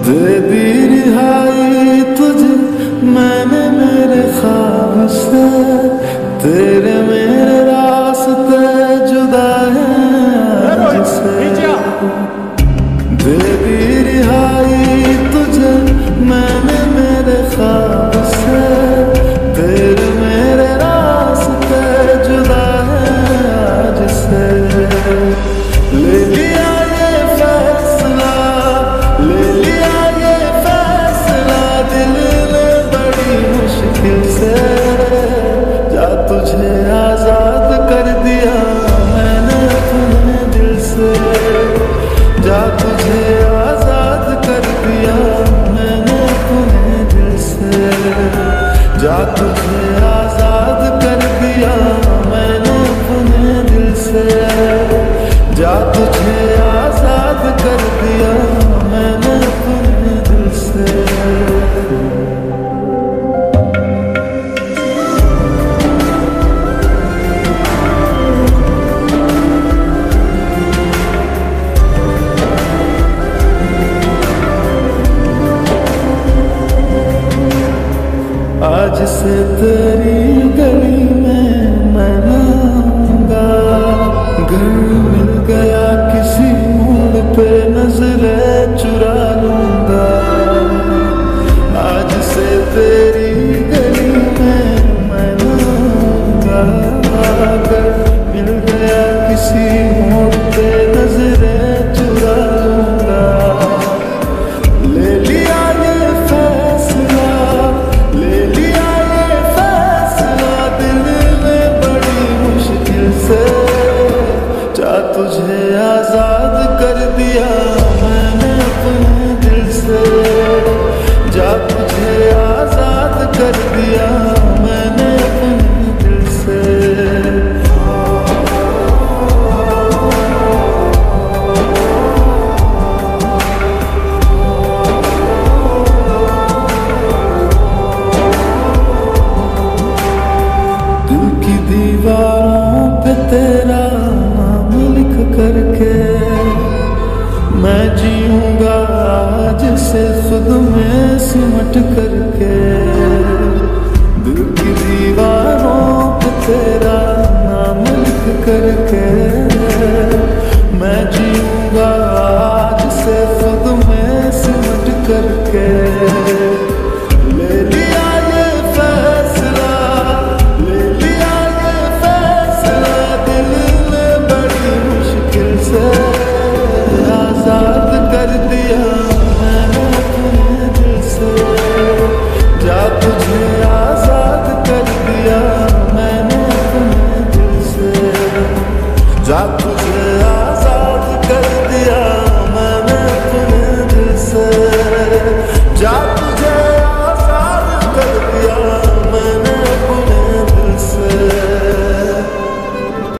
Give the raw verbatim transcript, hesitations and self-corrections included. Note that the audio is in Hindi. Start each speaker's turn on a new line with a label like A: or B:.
A: दे दी रिहाई तुझे मैंने मेरे ख्वाब से, तेरे मेरे रास्ते जुदा हैं जिससे। दे दी रिहाई तुझे मैंने मेरे ख्वाब से, तेरे मेरे रास्ते जुदा हैं जिससे। ले लिया ये फैसला, ले लिया ये फैसला दिल ने बड़ी मुश्किल से। जा तुझे आजाद कर दिया मैंने अपने दिल से, जा तुझे आजाद कर दिया मैंने अपने दिल से, जा तुझे आजाद कर दिया मैंने अपने दिल से, जा तुझे आजाद कर दिया मैंने अपने दिल से। आज से तेरी गली में मैं आऊंगा, घर मिल गया किसी मोड़ पे नजरें चुरा लूंगा। आज से तेरी गली में मैं आऊंगा, घर मिल गया किसी मोड़ पे नजरें चुरा लूंगा। ले लिया ये फैसला, ले लिया ये फैसला दिल ने बड़ी मुश्किल से। जा तुझे आजाद कर दिया मैंने अपने दिल से, जा तुझे आजाद कर दिया मैंने अपने दिल से। दिल की दीवारों पे तेरा नाम लिख करके मैं जीऊंगा आज से खुद में सिमट करके। दिल की दीवारों पे तेरा नाम लिख करके मैं जीऊंगा आज से खुद में सिमट करके।